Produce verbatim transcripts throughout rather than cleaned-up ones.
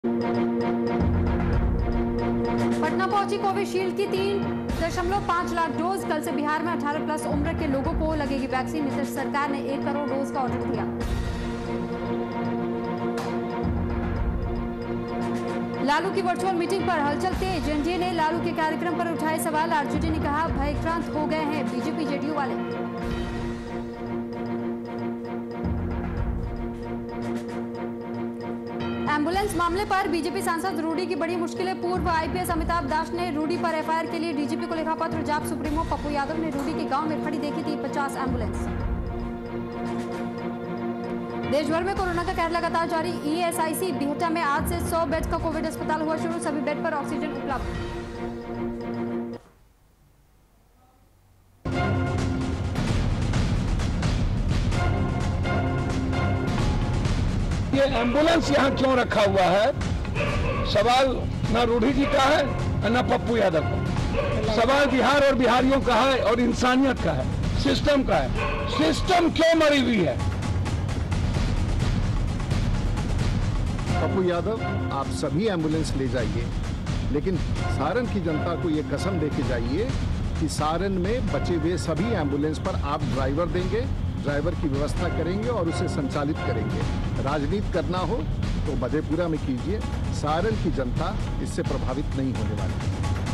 पटना पहुंची कोविशील्ड की तीन दशमलव पांच लाख डोज। कल से बिहार में अठारह प्लस उम्र के लोगों को लगेगी वैक्सीन। नीतीश सरकार ने एक करोड़ डोज का ऑर्डर दिया। लालू की वर्चुअल मीटिंग पर हलचल तेज। एनडीए ने लालू के कार्यक्रम पर उठाए सवाल। आरजेडी ने कहा भयभ्रांत हो गए हैं बीजेपी जेडीयू वाले। एम्बुलेंस मामले पर बीजेपी सांसद रूडी की बड़ी मुश्किलें। पूर्व आईपीएस अमिताभ दास ने रूडी पर एफआईआर के लिए डीजीपी को लिखा पत्र। जाप सुप्रीमो पप्पू यादव ने रूडी के गांव में खड़ी देखी थी पचास एम्बुलेंस। देश भर में कोरोना का कहर लगातार जारी। ईएसआईसी बिहटा में आज से सौ बेड का कोविड अस्पताल हुआ शुरू। सभी बेड पर ऑक्सीजन उपलब्ध। ये एम्बुलेंस यहाँ क्यों रखा हुआ है, सवाल न रूडी जी का है न पप्पू यादव का। सवाल बिहार और बिहारियों का है और इंसानियत का है, सिस्टम का है। सिस्टम क्यों मरी हुई है? पप्पू यादव, आप सभी एम्बुलेंस ले जाइए, लेकिन सारण की जनता को ये कसम दे के जाइए कि सारण में बचे हुए सभी एम्बुलेंस पर आप ड्राइवर देंगे, ड्राइवर की व्यवस्था करेंगे और उसे संचालित करेंगे। राजनीति करना हो तो मधेपुरा में कीजिए। सारण की जनता इससे प्रभावित नहीं होने वाली।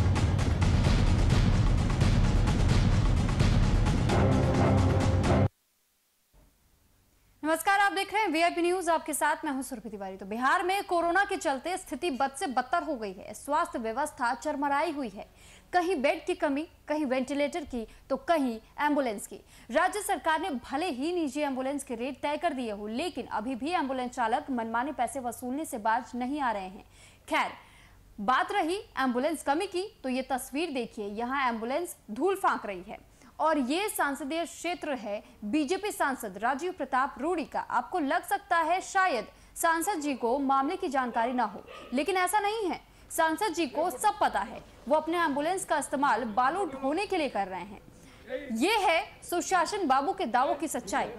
नमस्कार, आप देख रहे हैं वीआईपी न्यूज। आपके साथ मैं हूं सुरभि तिवारी। तो बिहार में कोरोना के चलते स्थिति बद से बदतर हो गई है। स्वास्थ्य व्यवस्था चरमराई हुई है। कहीं बेड की कमी, कहीं वेंटिलेटर की, तो कहीं एम्बुलेंस की। राज्य सरकार ने भले ही निजी एम्बुलेंस के रेट तय कर दिए हो, लेकिन अभी भी एम्बुलेंस चालक मनमाने पैसे वसूलने से बाज नहीं आ रहे हैं। खैर, बात रही एम्बुलेंस कमी की, तो ये तस्वीर देखिए। यहाँ एम्बुलेंस धूल फांक रही है और ये संसदीय क्षेत्र है बीजेपी सांसद राजीव प्रताप रूडी का। आपको लग सकता है शायद सांसद जी को मामले की जानकारी ना हो, लेकिन ऐसा नहीं है। सांसद जी को सब पता है। वो अपने एम्बुलेंस का इस्तेमाल बालू ढोने के लिए कर रहे हैं। ये है सुशासन बाबू के दावों की सच्चाई।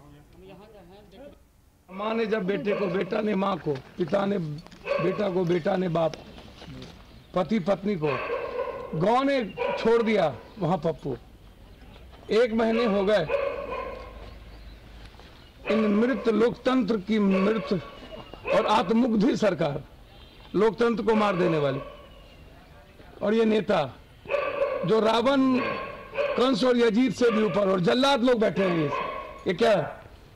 माँ ने जब बेटे को, बेटा ने माँ को, पिता ने बेटा को, बेटा ने बाप, पति पत्नी को, गांव ने छोड़ दिया। वहां पप्पू एक महीने हो गए। इन मृत लोकतंत्र की मृत और आत्ममुग्ध सरकार, लोकतंत्र को मार देने वाली, और ये नेता जो रावण, कंस और यजीत से भी ऊपर और जल्लाद लोग बैठे हैं, ये ये क्या है?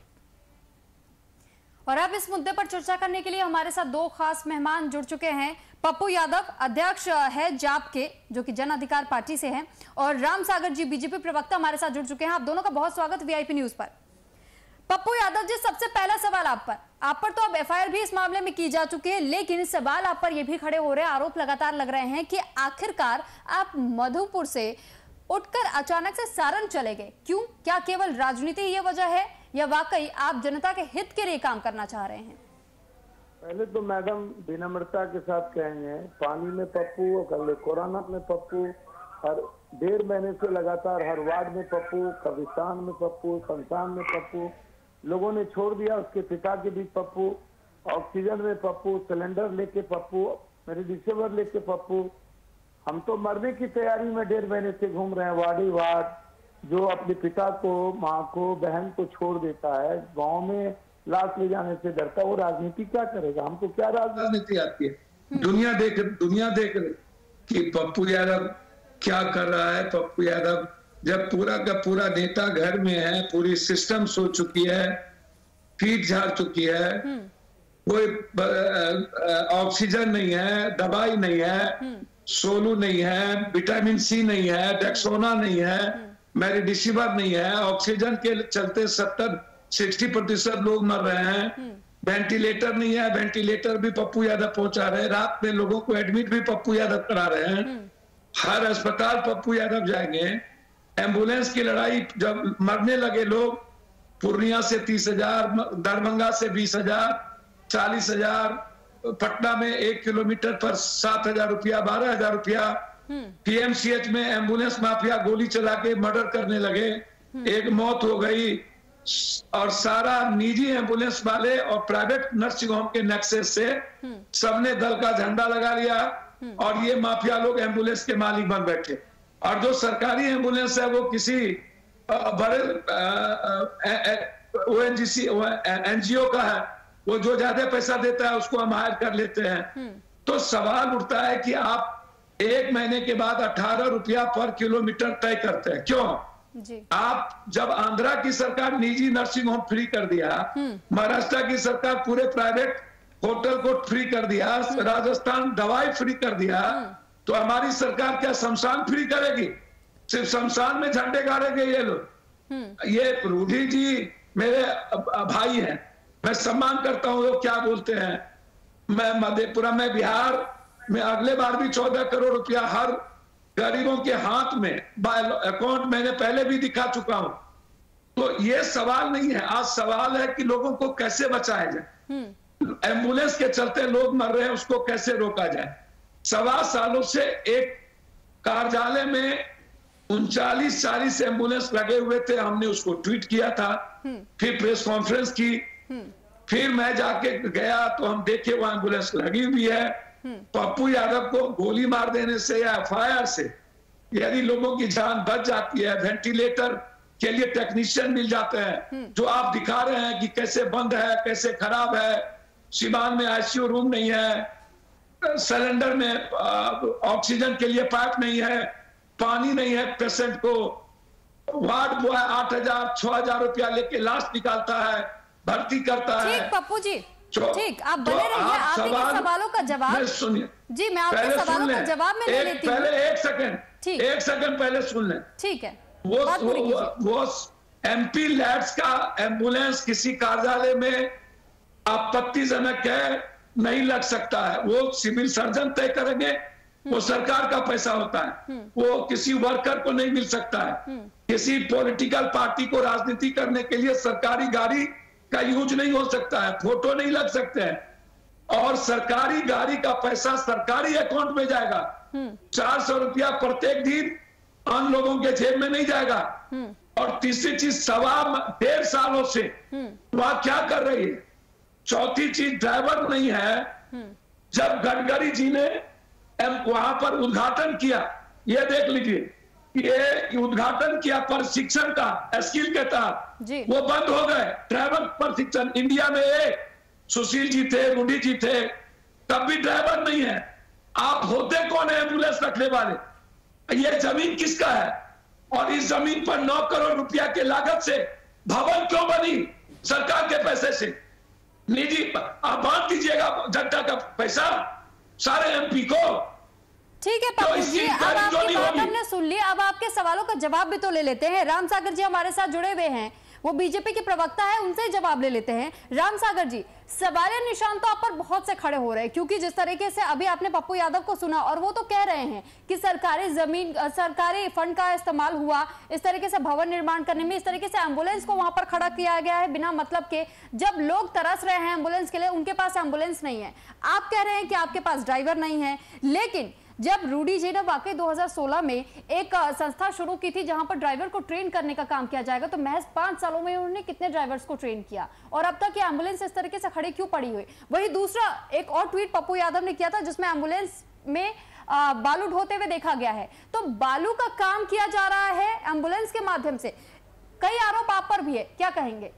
और अब इस मुद्दे पर चर्चा करने के लिए हमारे साथ दो खास मेहमान जुड़ चुके हैं। पप्पू यादव, अध्यक्ष है जाप के, जो कि जन अधिकार पार्टी से हैं, और राम सागर जी, बीजेपी प्रवक्ता, हमारे साथ जुड़ चुके हैं। आप दोनों का बहुत स्वागत वीआईपी न्यूज पर। पप्पू यादव जी, सबसे पहला सवाल आप पर। आप पर तो अब एफआईआर भी इस मामले में की जा चुकी है, लेकिन सवाल आप पर यह भी खड़े हो रहे हैं, आरोप लगातार लग रहे हैं कि आखिरकार आप मधुपुर से उठकर अचानक से सारण चले गए। क्यों? क्या केवल राजनीति ये वजह है, या वाकई आप जनता के हित के लिए काम करना चाह रहे हैं? पहले तो मैडम विनम्रता के साथ कहेंगे, पानी में पप्पू, कल कोरोना में पप्पू, हर डेढ़ महीने से लगातार हर वार्ड में पप्पू, कब्रिस्तान में पप्पू, शमशान में पप्पू, लोगों ने छोड़ दिया। उसके पिता के भी पप्पू, ऑक्सीजन में पप्पू, सिलेंडर लेके पप्पू, मेडिसिवर लेके पप्पू। हम तो मरने की तैयारी में डेढ़ महीने से घूम रहे हैं वार्ड वार्ड। जो अपने पिता को, माँ को, बहन को छोड़ देता है, गांव में लाश ले जाने से डरता, वो राजनीति क्या करेगा? हमको क्या राजनीति आती है? दुनिया देख दुनिया देख रही कि पप्पू यादव क्या कर रहा है। पप्पू यादव जब पूरा का पूरा नेता घर में है, पूरी सिस्टम सो चुकी है, पीठ झाड़ चुकी है, कोई ऑक्सीजन नहीं है, दवाई नहीं है, सोलू नहीं है, विटामिन सी नहीं है, डेक्सोना नहीं है, मेडिसिवर नहीं है, ऑक्सीजन के चलते सत्तर सिक्सटी प्रतिशत लोग मर रहे हैं, वेंटिलेटर नहीं है, वेंटिलेटर भी पप्पू यादव पहुंचा रहे हैं, रात में लोगों को एडमिट भी पप्पू यादव करा रहे हैं, हर अस्पताल पप्पू यादव जाएंगे। एम्बुलेंस की लड़ाई जब मरने लगे लोग, पूर्णिया से तीस हजार, दरभंगा से बीस हजार, चालीस हजार, पटना में एक किलोमीटर पर सात हजार रुपया, बारह हजार रुपया, पीएमसीएच में एम्बुलेंस माफिया गोली चला के मर्डर करने लगे, एक मौत हो गई, और सारा निजी एम्बुलेंस वाले और प्राइवेट नर्सिंग होम के नेक्सेस से सबने दल का झंडा लगा लिया और ये माफिया लोग एम्बुलेंस के मालिक बन बैठे। और जो सरकारी एम्बुलेंस है वो किसी बड़े ओएनजीसी एनजीओ का है, वो जो ज्यादा पैसा देता है उसको हम हायर कर लेते हैं। तो सवाल उठता है कि आप एक महीने के बाद अठारह रुपया पर किलोमीटर तय करते हैं, क्यों? जी। आप जब आंध्रा की सरकार निजी नर्सिंग होम फ्री कर दिया, महाराष्ट्र की सरकार पूरे प्राइवेट होटल को फ्री कर दिया, राजस्थान दवाई फ्री कर दिया, तो हमारी सरकार क्या शमशान फ्री करेगी? सिर्फ शमशान में झंडे गाड़ेंगे ये लोग। ये रूढ़ी जी मेरे भाई हैं, मैं सम्मान करता हूं, वो क्या बोलते हैं, मैं मधेपुरा में बिहार में अगले बार भी चौदह करोड़ रुपया हर गरीबों के हाथ में अकाउंट मैंने पहले भी दिखा चुका हूं। तो ये सवाल नहीं है, आज सवाल है कि लोगों को कैसे बचाया जाए। एम्बुलेंस के चलते लोग मर रहे हैं, उसको कैसे रोका जाए। सवा सालों से एक कार्यालय में उनचालीस चालीस एम्बुलेंस लगे हुए थे, हमने उसको ट्वीट किया था, फिर प्रेस कॉन्फ्रेंस की, फिर मैं जाके गया तो हम देखे वो एम्बुलेंस लगी हुई है। पप्पू यादव को गोली मार देने से या एफ आई आर से यदि लोगों की जान बच जाती है, वेंटिलेटर के लिए टेक्नीशियन मिल जाते हैं, जो आप दिखा रहे हैं कि कैसे बंद है, कैसे खराब है, सिवान में आईसीयू रूम नहीं है, सिलेंडर में ऑक्सीजन के लिए पाइप नहीं है, पानी नहीं है, पेशेंट को वार्ड बॉय आठ हजार छह हजार रुपया लेके लाश निकालता है, भर्ती करता है। ठीक पप्पू जी, ठीक, आप बने रहिए, आप सवाल, सवालों का जवाब सुनिए जी, मैं आपके सवालों का जवाब में ले लेती हूं। पहले एक सेकंड, ठीक, एक सेकंड पहले सुन लें। ठीक है। वो वो, वो एमपी लैब्स का एम्बुलेंस किसी कार्यालय में आपत्तिजनक है, नहीं लग सकता है, वो सिविल सर्जन तय करेंगे, वो सरकार का पैसा होता है, वो किसी वर्कर को नहीं मिल सकता है। किसी पॉलिटिकल पार्टी को राजनीति करने के लिए सरकारी गाड़ी का यूज नहीं हो सकता है, फोटो नहीं लग सकते हैं, और सरकारी गाड़ी का पैसा सरकारी अकाउंट में जाएगा। चार सौ रुपया प्रत्येक दिन आम लोगों के जेब में नहीं जाएगा। और तीसरी चीज, सवा डेढ़ सालों से वहां क्या कर रही है। चौथी चीज, ड्राइवर नहीं है। जब गडकरी जी ने वहां पर उद्घाटन किया, ये देख लीजिए, ये उद्घाटन किया प्रशिक्षण का स्किल के तहत, वो बंद हो गए ड्राइवर प्रशिक्षण। इंडिया में एक सुशील जी थे, रूडी जी थे, तब भी ड्राइवर नहीं है। आप होते कौन है एम्बुलेंस रखने वाले? ये जमीन किसका है? और इस जमीन पर नौ करोड़ रुपया के लागत से भवन क्यों बनी? सरकार के पैसे से। निजी आप बांट दीजिएगा जनता का पैसा सारे एमपी को। ठीक है पप्पू जी, अब आपकी बात हमने सुन ली, अब आपके सवालों का जवाब भी तो ले लेते हैं। राम सागर जी हमारे साथ जुड़े हुए हैं, वो बीजेपी के प्रवक्ता है, उनसे जवाब ले लेते हैं। राम सागर जी, सवालिया निशान तो आप पर बहुत से खड़े हो रहे हैं, क्योंकि जिस तरीके से अभी आपने पप्पू यादव को सुना, और वो तो कह रहे हैं कि सरकारी जमीन, सरकारी फंड का इस्तेमाल हुआ इस तरीके से भवन निर्माण करने में, इस तरीके से एम्बुलेंस को वहां पर खड़ा किया गया है बिना मतलब के। जब लोग तरस रहे हैं एम्बुलेंस के लिए, उनके पास एम्बुलेंस नहीं है। आप कह रहे हैं कि आपके पास ड्राइवर नहीं है, लेकिन जब रूडी जी ने वाकई दो हज़ार सोलह में एक संस्था शुरू की थी जहां पर ड्राइवर को ट्रेन करने का काम किया जाएगा, तो महज पांच सालों में उन्होंने कितने ड्राइवर्स को ट्रेन किया, और अब तक ये एम्बुलेंस इस तरीके से खड़ी क्यों पड़ी हुई? वही दूसरा एक और ट्वीट पप्पू यादव ने किया था जिसमें एम्बुलेंस में आ, बालू ढोते हुए देखा गया है। तो बालू का काम किया जा रहा है एम्बुलेंस के माध्यम से, कई आरोप आप पर भी है, क्या कहेंगे?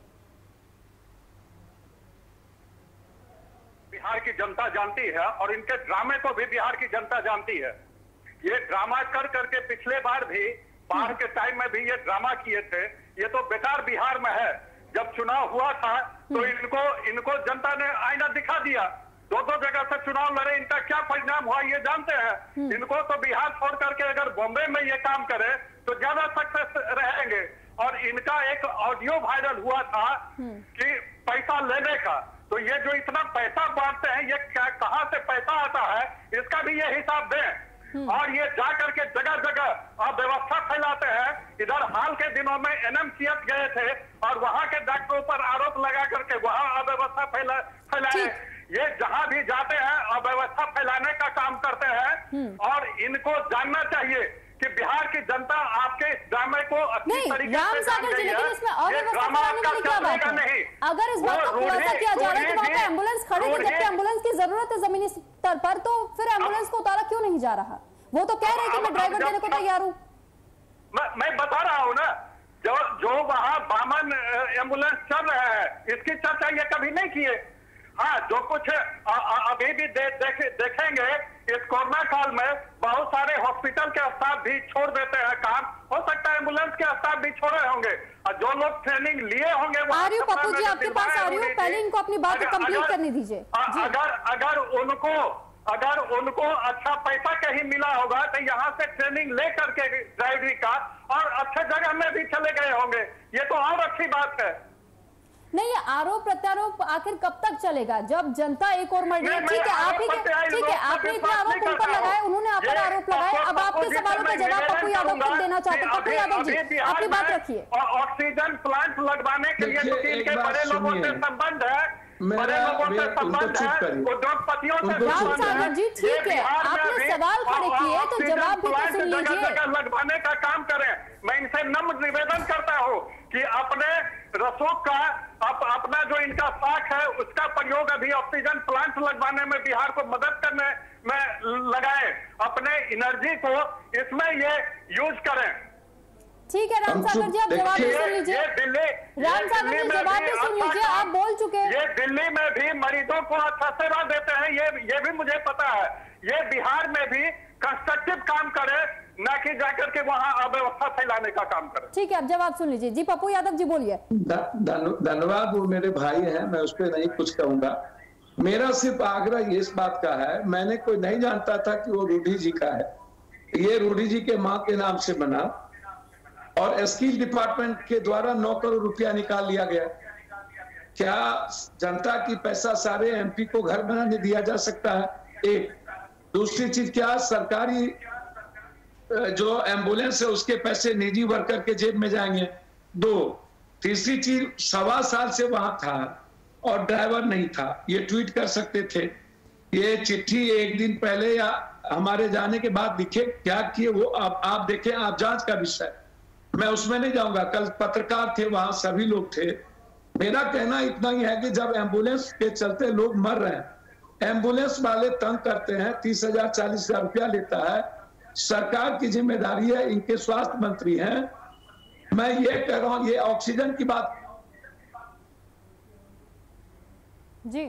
बिहार की जनता जानती है और इनके ड्रामे को भी बिहार की जनता जानती है। ये ड्रामा कर करके पिछले बार भी बाढ़ के टाइम में भी ये ड्रामा किए थे। ये तो बेकार बिहार में है। जब चुनाव हुआ था तो इनको इनको जनता ने आईना दिखा दिया, दो दो जगह से चुनाव लड़े, इनका क्या परिणाम हुआ ये जानते हैं। इनको तो बिहार छोड़ करके अगर बॉम्बे में ये काम करे तो ज्यादा सक्सेस रहेंगे। और इनका एक ऑडियो वायरल हुआ था कि पैसा लेने का, तो ये जो इतना पैसा बांटते हैं, ये क्या कहां से पैसा आता है, इसका भी ये हिसाब दें। और ये जा करके जगह जगह अव्यवस्था फैलाते हैं। इधर हाल के दिनों में एनएमसीएच गए थे और वहां के डॉक्टरों पर आरोप लगा करके वहां अव्यवस्था फैला फैलाए। ये जहां भी जाते हैं अव्यवस्था फैलाने का काम करते हैं। और इनको जानना चाहिए कि बिहार की जनता आपके इस ड्रामे को अच्छी नहीं तरीके राम से सागर जी, लेकिन इसमें अव्यवस्था फैलाने वाली क्या बात है? नहीं। अगर इस बात का खुलासा किया जा रहा है कि वहाँ पे एम्बुलेंस खड़े थे जबकि एम्बुलेंस की जरूरत है जमीनी स्तर पर, तो फिर एम्बुलेंस को उतारा क्यों नहीं जा रहा? वो तो कह रहे हैं कि मैं ड्राइवर देने को तैयार हूँ। मैं बता रहा हूँ ना, जो जो वहाँ बामन एम्बुलेंस चल रहा है, इसकी चर्चा ये कभी नहीं किए। हाँ, जो कुछ आ, आ, अभी भी दे, देख, देखेंगे इस कोरोना काल में बहुत सारे हॉस्पिटल के स्टाफ भी छोड़ देते हैं काम, हो सकता है एम्बुलेंस के स्टाफ भी छोड़े होंगे, और जो लोग ट्रेनिंग लिए होंगे आ रही हूँ पप्पू जी आपके पास आ रही हूँ, पहले इनको अपनी बात कंप्लीट करने दीजिए। अगर अगर उनको अगर उनको अच्छा पैसा कहीं मिला होगा तो यहाँ से ट्रेनिंग ले करके ड्राइवरी का और अच्छे जगह में भी चले गए होंगे, ये तो और अच्छी बात है। नहीं, आरोप प्रत्यारोप आखिर कब तक चलेगा जब जनता एक और मर रही है? ठीक है, आप ही ठीक है, आपने इतने आरोप उन पर लगाए, उन्होंने आप पर आरोप लगाए, अब आपके सवालों का जवाब पप्पू यादव खुद देना चाहते हैं। पप्पू यादव जी अपनी बात रखिए। ऑक्सीजन प्लांट लगवाने के लिए तो इनके बड़े लोगों से संबंध है, बड़े लोगों से संबंध है, उद्योगपतियों से संबंध है। जी ठीक है, आपने सवाल खड़े किए तो जवाब भी तो सुन लीजिए। लगवाने का काम करें। मैं इनसे नम्र निवेदन करता हूँ कि अपने रसों का अप, अपना जो इनका साख है उसका प्रयोग अभी ऑक्सीजन प्लांट लगवाने में बिहार को मदद करने में लगाए, अपने एनर्जी को इसमें ये यूज करें। ठीक है राम सागर जी, आप जवाब भी सुन लीजिए। राम सागर जी जवाब भी सुन लीजिए, आप बोल चुके हैं। ये दिल्ली में भी मरीजों को अच्छा सेवा देते हैं, ये ये भी मुझे पता है। ये बिहार में भी कंस्ट्रक्टिव काम करे, ना कि जाकर के वहां अव्यवस्था फैलाने का काम करे। ठीक है, आप जवाब सुन लीजिए। जी पप्पू यादव जी बोलिए। धन्यवाद, वो मेरे भाई हैं, मैं उस पर नहीं कुछ कहूंगा। मेरा सिर्फ आग्रह इस बात का है, मैंने कोई नहीं जानता था कि वो रूडी जी का है, ये रूडी जी के माँ के नाम से बना और स्किल डिपार्टमेंट के द्वारा नौ करोड़ रुपया निकाल लिया गया। क्या जनता की पैसा सारे एमपी को घर बनाने दिया जा सकता है? एक। दूसरी चीज, क्या सरकारी जो एम्बुलेंस है उसके पैसे निजी वर्कर के जेब में जाएंगे? दो। तीसरी चीज, सवा साल से वहां था और ड्राइवर नहीं था, ये ट्वीट कर सकते थे। ये चिट्ठी एक दिन पहले या हमारे जाने के बाद दिखे, क्या किए वो आप आप देखें, आप जांच का विषय, मैं उसमें नहीं जाऊंगा। कल पत्रकार थे वहां, सभी लोग थे। मेरा कहना इतना ही है कि जब एम्बुलेंस के चलते लोग मर रहे हैं, एम्बुलेंस वाले तंग करते हैं, तीस हजार चालीस हजार रुपया लेता है, सरकार की जिम्मेदारी है, इनके स्वास्थ्य मंत्री हैं। मैं ये कह रहा हूं, ये ऑक्सीजन की बात जी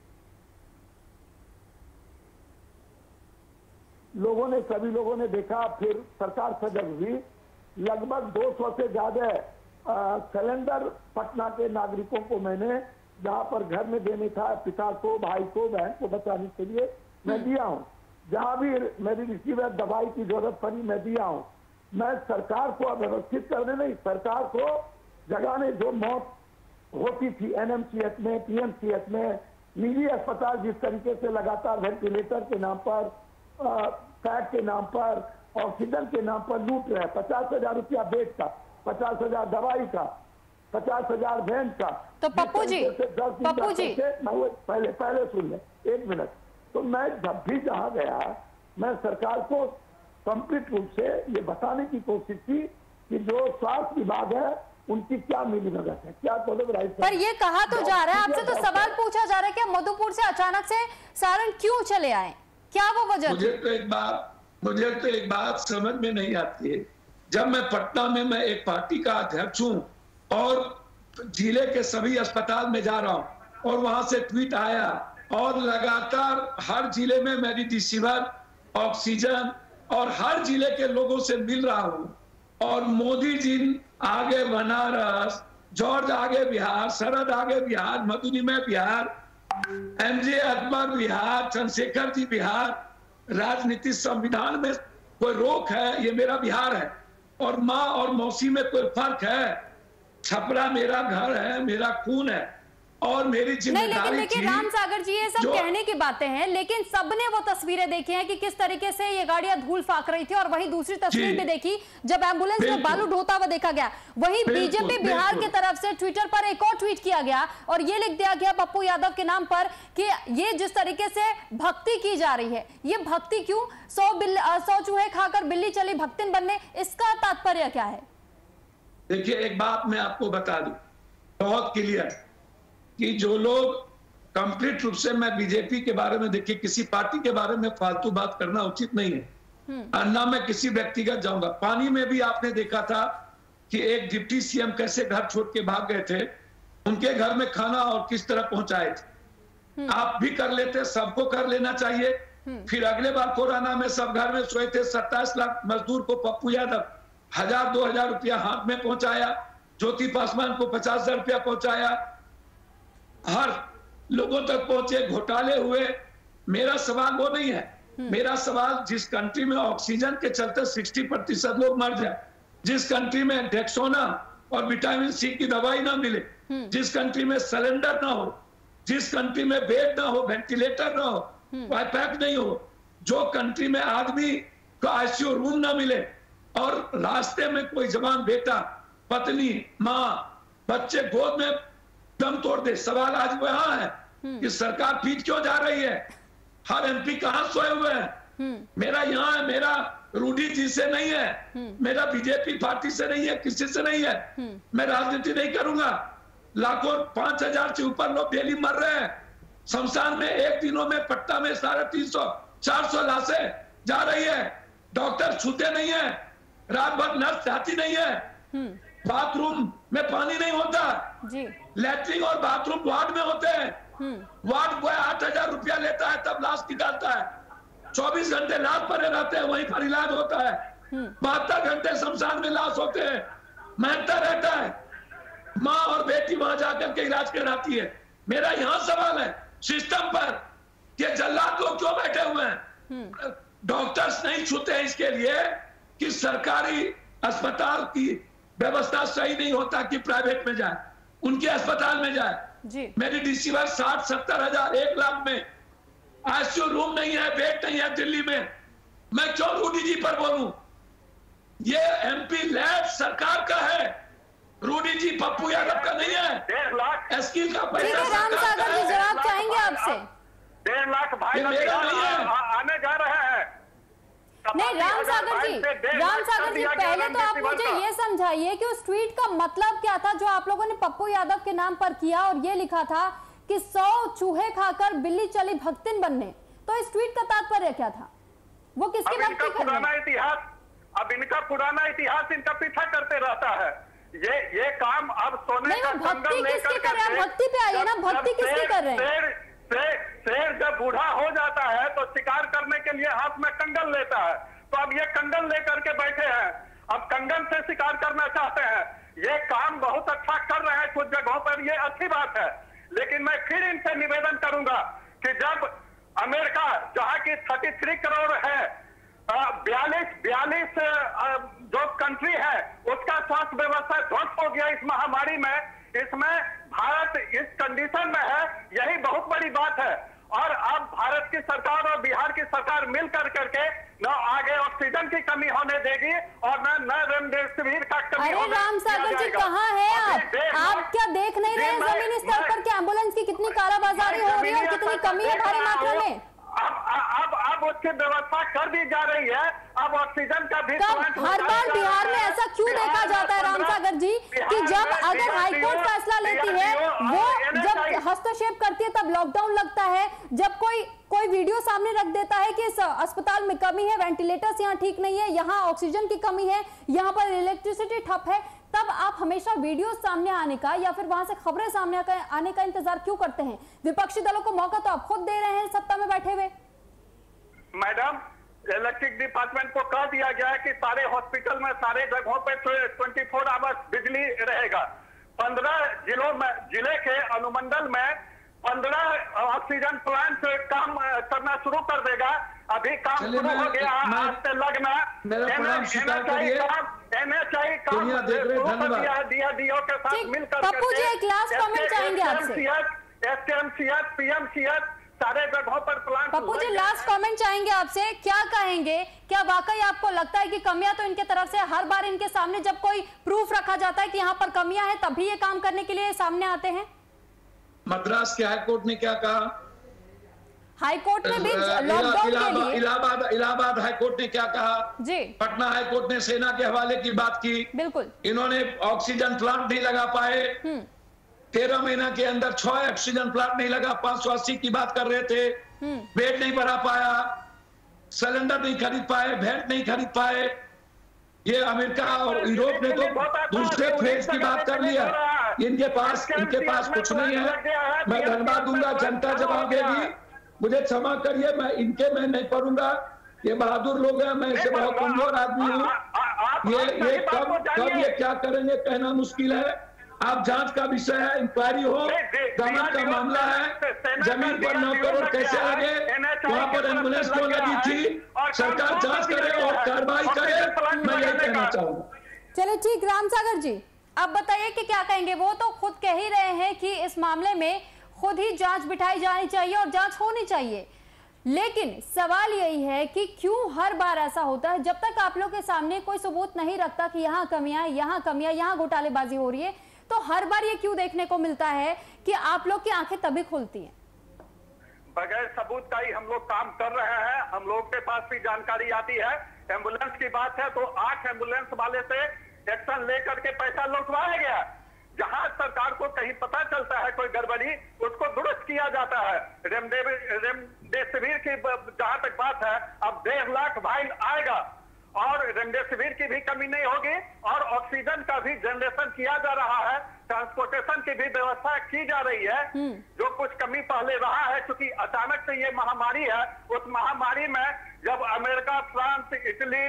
लोगों ने सभी लोगों ने देखा, फिर सरकार सजग हुई। लगभग दो सौ से ज्यादा सिलेंडर पटना के नागरिकों को मैंने जहां पर घर में देने था, पिता को, भाई को, बहन को बचाने के लिए मैं दिया हूं। जहां भी मेरी रिसीवर दवाई की जरूरत पड़ी मैं दिया हूं। मैं सरकार को अव्यवस्थित करने नहीं, सरकार को जगाने, जो मौत होती थी एनएमसीएच में, पीएमसीएच में, निजी अस्पताल जिस तरीके से लगातार वेंटिलेटर के नाम पर, पैड के नाम पर, ऑक्सीजन के नाम पर लूट रहे हैं। पचास हजार रुपया बेड का, पचास हजार दवाई का, पचास हजार वैन का। तो पप्पू जी, पप्पू जी पहले पहले सुन ले एक मिनट। तो मैं जब भी जहां गया, मैं सरकार को कंप्लीट रूप से ये बताने की कोशिश की कि जो स्वास्थ्य विभाग है उनकी क्या मिलीभगत है, क्या कोलैबोरेशन। पर ये कहा तो जा रहा है, आपसे तो सवाल पूछा जा रहा है कि मधुपुर से अचानक से सारण क्यों चले आए, क्या वो वजह? मुझे तो एक बात मुझे तो एक बात समझ में नहीं आती है। जब मैं पटना में, मैं एक पार्टी का अध्यक्ष हूं और जिले के सभी अस्पताल में जा रहा हूं और वहां से ट्वीट आया और लगातार हर जिले में मेरी रिसीवर, ऑक्सीजन और हर जिले के लोगों से मिल रहा हूं। और मोदी जी आगे बनारस, जॉर्ज आगे बिहार, शरद आगे बिहार, मधुरिमा बिहार, एमजे अकबर बिहार, चंद्रशेखर जी बिहार। राजनीति संविधान में कोई रोक है? ये मेरा बिहार है। और माँ और मौसी में कोई फर्क है? छपरा मेरा घर है, मेरा खून है। और मेरी नहीं, जिम्मेदारी लेकिन देखिए राम सागर जी, ये सब कहने की बातें हैं, लेकिन सबने वो तस्वीरें देखी हैं कि किस तरीके से ये गाड़ियां धूल फाक रही थी, और वही दूसरी तस्वीर भी देखी जब एम्बुलेंस में बालू ढोता हुआ देखा गया। वही बीजेपी बिहार की तरफ से ट्विटर पर एक और ट्वीट किया गया और ये लिख दिया गया पप्पू यादव के नाम पर कि ये जिस तरीके से भक्ति की जा रही है, ये भक्ति क्यों? सौ बिल्ली सौ चूहे खाकर बिल्ली चली भक्तिन बनने, इसका तात्पर्य क्या है? देखिए, एक बात मैं आपको बता दूं बहुत क्लियर कि जो लोग कंप्लीट रूप से, मैं बीजेपी के बारे में, देखिए किसी पार्टी के बारे में फालतू बात करना उचित नहीं है और ना मैं किसी व्यक्तिगत जाऊंगा। पानी में भी आपने देखा था कि एक डिप्टी सीएम कैसे घर छोड़ के भाग गए थे, उनके घर में खाना और किस तरह पहुंचाए थे। आप भी कर लेते, सबको कर लेना चाहिए। फिर अगले बार कोरोना में सब घर में सोए थे, सत्ताईस लाख मजदूर को पप्पू यादव हजार दो हजार रुपया हाथ में पहुंचाया, ज्योति पासवान को पचास हजार रुपया पहुंचाया, हर लोगों तक पहुंचे, घोटाले हुए। मेरा सवाल वो नहीं है, मेरा सवाल जिस कंट्री में ऑक्सीजन के चलते साठ प्रतिशत लोग मर जाए, जिस कंट्री में डेक्सोना और विटामिन सी की दवाई ना मिले, जिस कंट्री में सिलेंडर ना हो, जिस कंट्री में बेड ना हो, वेंटिलेटर ना हो, पाइपैक नहीं हो, जो कंट्री में आदमी को आईसीयू रूम ना मिले और रास्ते में कोई जवान बेटा, पत्नी, माँ, बच्चे गोद में दम तोड़ दे। सवाल आज वहां है कि सरकार पीट क्यों जा रही है? हर एमपी कहां सोए हुए हैं? मेरा यहाँ है, मेरा रूडी जी से नहीं है, मेरा बीजेपी पार्टी से नहीं है, किसी से नहीं है। मैं राजनीति नहीं करूंगा। लाखों, पांच हजार से ऊपर लोग डेली मर रहे हैं शमशान में। एक दिनों में पट्टा में साढ़े तीन सौ चार सौ लाशें जा रही है, डॉक्टर छूते नहीं है, रात भर नर्स जाती नहीं है, बाथरूम में पानी नहीं होता, लैट्रिन और बाथरूम वार्ड में होते हैं, वार्ड बॉय आठ हजार रुपया लेता है तब लाश निकालता है, चौबीस घंटे लाश पड़े रहते हैं, वहीं पर इलाज होता है, बहत्तर घंटे शमशान में लाश होते हैं, महंता रहता है, माँ और बेटी वहां जाकर के इलाज कराती है। मेरा यहाँ सवाल है सिस्टम पर कि जल्लाद लोग क्यों बैठे हुए हैं? डॉक्टर्स नहीं छूते हैं इसके लिए कि सरकारी अस्पताल की व्यवस्था सही नहीं होता कि प्राइवेट में जाए, उनके अस्पताल में जाए। मेरी रिसीवर साठ सत्तर हजार एक लाख में, आईसीयू रूम नहीं है, बेड नहीं है दिल्ली में। मैं क्यों रूडी जी पर बोलूं? ये एमपी लैब सरकार का है, रूडी जी पप्पू यादव का नहीं है। डेढ़ लाख एसकिल का पैसा राम सागर जी जवाब चाहेंगे आपसे। डेढ़ लाख भाई आने जा रहे हैं। नहीं राम सागर जी, राम सागर जी पहले तो आप मुझे ये समझाइए कि उस ट्वीट का मतलब क्या था जो आप लोगों ने पप्पू यादव के नाम पर किया और ये लिखा था कि सौ चूहे खाकर बिल्ली चली भक्तिन बनने। तो इस ट्वीट का तात्पर्य क्या था? वो किसकी भक्ति कर रहे हैं? इतिहास, अब इनका पुराना इतिहास इनका पीछा करते रहता है। ये ये काम अब सोने का भक्ति किसकी कर रहे हैं? भक्ति पे आइए ना, भक्ति किसकी कर रहे हैं? शेर शेर जब बूढ़ा हो जाता है तो शिकार करने के लिए हाथ में कंगन लेता है, तो अब ये कंगन लेकर के बैठे हैं, अब कंगन से शिकार करना चाहते हैं। ये काम बहुत अच्छा कर रहे हैं कुछ जगहों पर, ये अच्छी बात है, लेकिन मैं फिर इनसे निवेदन करूंगा कि जब अमेरिका जहां की तैंतीस करोड़ है, बयालीस बयालीस जो कंट्री है उसका स्वास्थ्य व्यवस्था ध्वस्त हो गया इस महामारी में, इसमें भारत इस कंडीशन में है, यही बहुत बड़ी बात है। और अब भारत की सरकार और बिहार की सरकार मिल कर करके न आगे ऑक्सीजन की कमी होने देगी और न न रेमडेसिविर का कमी अरे राम सागर जी कहाँ है आप? आप क्या देख नहीं रहे जमीनी स्तर पर कि एम्बुलेंस की कितनी कालाबाजारी हो रही है और कितनी कमी है भारी मात्रा में? अब अब अब उसकी व्यवस्था कर दी जा रही है, अब ऑक्सीजन का भी हर बार बिहार में ऐसा क्यों देखा जाता है राम सागर जी कि जब अगर हाईकोर्ट फैसला लेती है, वो जब हस्तक्षेप करती है तब लॉकडाउन लगता है, जब कोई कोई वीडियो सामने रख देता है कि इस अस्पताल में कमी है, वेंटिलेटर्स यहाँ ठीक नहीं है, यहाँ ऑक्सीजन की कमी है, यहाँ पर इलेक्ट्रिसिटी ठप है, तब आप हमेशा वीडियो सामने आने का या फिर वहां से खबरें सामने आने का इंतजार क्यों करते हैं? विपक्षी दलों को मौका तो आप खुद दे रहे हैं सत्ता में बैठे हुए। मैडम, इलेक्ट्रिक डिपार्टमेंट को कह दिया गया है कि सारे हॉस्पिटल में, सारे जगहों पे चौबीस आवर्स बिजली रहेगा। पंद्रह जिलों में, जिले के अनुमंडल में पंद्रह ऑक्सीजन प्लांट काम करना शुरू कर देगा। अभी काम शुरू हो गया, आज से लगना एनएचआई काम दिया डीओ के साथ मिलकर। पप्पू जी एक लास्ट कमेंट चाहेंगे आपसे। एसकेएमसीएच, पीएमसीएच सारे जगहों पर plant. Pappu ji last comment चाहेंगे आपसे, क्या कहेंगे, क्या वाकई आपको लगता है कि कमियां तो इनके तरफ से हर बार इनके सामने जब कोई प्रूफ रखा जाता है कि यहाँ पर कमियां हैं तभी ये काम करने के लिए सामने आते हैं? मद्रास के हाईकोर्ट ने क्या कहा? हाईकोर्ट ने भी लॉकडाउन के लिए इलाहाबाद इलाहाबाद हाईकोर्ट ने क्या कहा जी? पटना हाईकोर्ट ने सेना के हवाले की बात की। बिल्कुल, इन्होंने ऑक्सीजन प्लांट नहीं लगा पाए, तेरह महीना के अंदर छह ऑक्सीजन प्लांट नहीं लगा, पांच सौ अस्सी की बात कर रहे थे, बेड नहीं बढ़ा पाया, सिलेंडर नहीं खरीद पाए, भेंट नहीं खरीद पाए। ये अमेरिका और यूरोप ने तो दूसरे फेज की बात कर लिया। इनके पास इनके पास कुछ नहीं है। मैं धन्यवाद दूंगा, जनता जवाब देगी। मुझे क्षमा करिए, मैं इनके मैं नहीं पढ़ूंगा, ये बहादुर लोग हैं, मैं इससे बहुत कमजोर आदमी हूँ। ये ये कब कब ये क्या करेंगे कहना मुश्किल है। आप जांच का विषय है, इंक्वायरी हो, गवर्नमेंट का मामला है। जमीन पर नौ करोड़ कैसे लगे, वहां पर एम्बुलेंस क्यों लगी थी, सरकार जांच करे और कार्रवाई करे, मैं यही कहना चाहूंगा। चलिए ठीक, राम सागर जी अब बताइए कि क्या कहेंगे। वो तो खुद कह ही रहे हैं कि इस मामले में खुद ही जांच बिठाई जानी चाहिए और जांच होनी चाहिए, लेकिन सवाल यही है कि क्यों हर बार ऐसा होता है जब तक आप लोग के सामने कोई सबूत नहीं रखता कि यहाँ कमियां यहाँ कमियां यहाँ घोटालेबाजी हो रही है, तो हर बार ये क्यों देखने को मिलता है कि आप लोग की आंखें तभी खुलती हैं? बगैर सबूत का ही हम लोग काम कर रहे हैं। हम लोग के पास भी जानकारी आती है। एम्बुलेंस की बात है तो आठ एम्बुलेंस वाले से एक्शन लेकर के पैसा लौटवाया गया। जहां सरकार को कहीं पता चलता है कोई गड़बड़ी, उसको दुरुस्त किया जाता है। रेमडेसिविर की जहां तक बात है, अब डेढ़ लाख वाइल आएगा और रेमडेसिविर की भी कमी नहीं होगी और ऑक्सीजन का भी जनरेशन किया जा रहा है, ट्रांसपोर्टेशन की भी व्यवस्था की जा रही है। जो कुछ कमी पहले रहा है, क्योंकि अचानक से ये महामारी है, उस महामारी में जब अमेरिका, फ्रांस, इटली,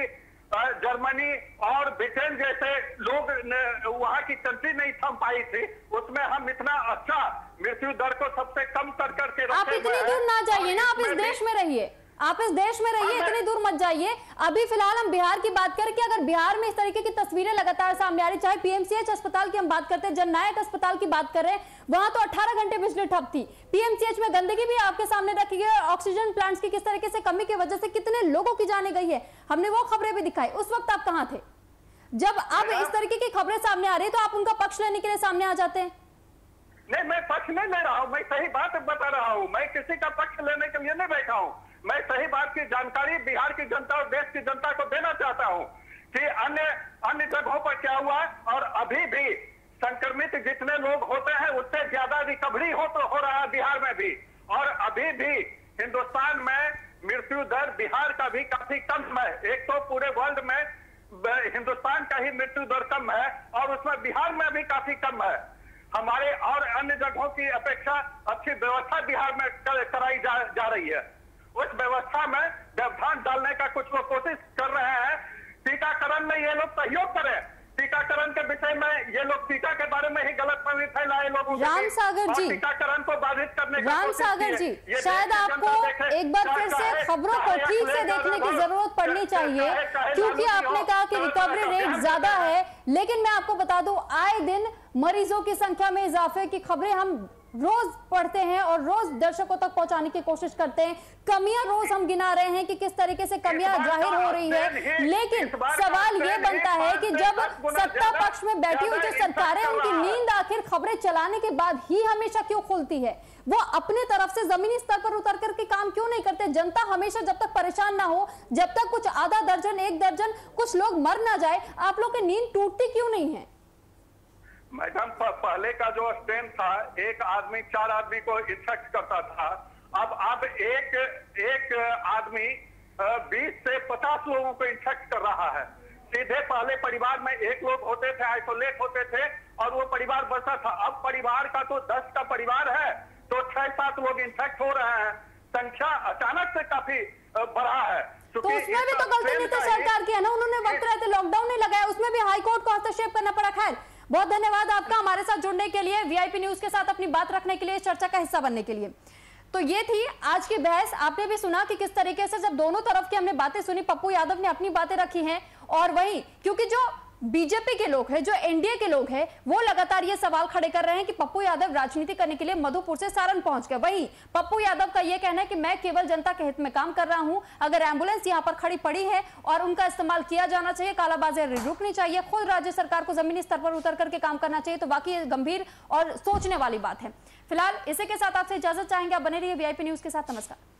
जर्मनी और ब्रिटेन जैसे लोग वहां की कंट्री नहीं थम पाई थी, उसमें हम इतना अच्छा मृत्यु दर को सबसे कम कर करके रखे। आप इतनी दूर ना जाइए ना, आप इस देश में रहिए, आप इस देश में रहिए, इतनी दूर मत जाइए। अभी फिलहाल हम बिहार की बात करें कि अगर बिहार में इस तरीके की तस्वीरें लगातार सामने आ रही, चाहे पीएमसीएच अस्पताल की हम बात करते हैं, जननायक अस्पताल की बात कर रहे हैं, वहां तो अठारह घंटे बिजली ठप थी। पीएमसीएच में गंदगी भी आपके सामने रखी गई, ऑक्सीजन प्लांट्स की किस तरीके से कमी की वजह से कितने लोगों की जाने गई है, हमने वो खबरें भी दिखाई। उस वक्त आप कहां थे? जब अब इस तरीके की खबरें सामने आ रही तो आप उनका पक्ष लेने के लिए सामने आ जाते हैं। नहीं, मैं पक्ष नहीं ले रहा हूं, मैं सही बात बता रहा हूं। मैं किसी का पक्ष लेने के लिए नहीं बैठा हूं। मैं सही बात की जानकारी बिहार की जनता और देश की जनता को देना चाहता हूं कि अन्य अन्य जगहों पर क्या हुआ और अभी भी संक्रमित जितने लोग होते हैं उससे ज्यादा रिकवरी हो तो हो रहा है बिहार में भी। और अभी भी हिंदुस्तान में मृत्यु दर बिहार का भी काफी कम है। एक तो पूरे वर्ल्ड में हिंदुस्तान का ही मृत्यु दर कम है और उसमें बिहार में भी काफी कम है। हमारे और अन्य जगहों की अपेक्षा अच्छी व्यवस्था बिहार में कराई जा, जा रही है। उस व्यवस्था में व्यवधान डालने का कुछ लोग कोशिश कर रहे हैं। टीकाकरण में ये लोग सहयोग करें, टीकाकरण के विषय में ये लोग टीका के बारे में ही गलतफहमी फैलाए लोगों राम सागर जी, टीकाकरण को बाधित करने का राम सागर जी, शायद आपको एक बार फिर से खबरों को ठीक से देखने की जरूरत पड़नी चाहिए, क्योंकि आपने कहा कि रिकवरी रेट ज्यादा है, लेकिन मैं आपको बता दूं आए दिन मरीजों की संख्या में इजाफे की खबरें हम रोज पढ़ते हैं और रोज दर्शकों तक पहुंचाने की कोशिश करते हैं। कमियां रोज हम गिना रहे हैं कि किस तरीके से कमियां जाहिर हो रही है, लेकिन सवाल ये बनता है कि जब सत्ता पक्ष में बैठी हुई जो सरकारें, उनकी नींद आखिर खबरें चलाने के बाद ही हमेशा क्यों खुलती है? वो अपने तरफ से जमीनी स्तर पर उतर करके काम क्यों नहीं करते? जनता हमेशा जब तक परेशान ना हो, जब तक कुछ आधा दर्जन एक दर्जन कुछ लोग मर ना जाए, आप लोग की नींद टूटती क्यों नहीं है? मैडम, पहले का जो स्ट्रेन था, एक आदमी चार आदमी को इन्फेक्ट करता था। अब अब एक एक आदमी बीस से पचास लोगों को इन्फेक्ट कर रहा है। सीधे पहले परिवार में एक लोग होते थे, आइसोलेट होते थे और वो परिवार बसा था। अब परिवार का तो दस का परिवार है तो छह सात लोग इन्फेक्ट हो रहे हैं। संख्या अचानक से काफी बढ़ा है। तो उसमें भी तो गलती नीति सरकार की है ना, उन्होंने वक्त रहते लॉकडाउन नहीं लगाया, उसमें भी हाईकोर्ट को हस्तक्षेप करना पड़ा। खैर, बहुत धन्यवाद आपका हमारे साथ जुड़ने के लिए, वीआईपी न्यूज के साथ अपनी बात रखने के लिए, चर्चा का हिस्सा बनने के लिए। तो ये थी आज की बहस। आपने भी सुना कि किस तरीके से जब दोनों तरफ की हमने बातें सुनी, पप्पू यादव ने अपनी बातें रखी हैं, और वहीं क्योंकि जो बीजेपी के लोग हैं, जो एनडीए के लोग हैं, वो लगातार ये सवाल खड़े कर रहे हैं कि पप्पू यादव राजनीति करने के लिए मधुपुर से सारण पहुंच गए। वहीं पप्पू यादव का ये कहना है कि मैं केवल जनता के हित में काम कर रहा हूं, अगर एम्बुलेंस यहां पर खड़ी पड़ी है और उनका इस्तेमाल किया जाना चाहिए, कालाबाजारी रुकनी चाहिए, खुद राज्य सरकार को जमीनी स्तर पर उतर करके काम करना चाहिए, तो वाकई गंभीर और सोचने वाली बात है। फिलहाल इसी के साथ आपसे इजाजत चाहेंगे, आप बने रहिए वीआईपी न्यूज के साथ। नमस्कार।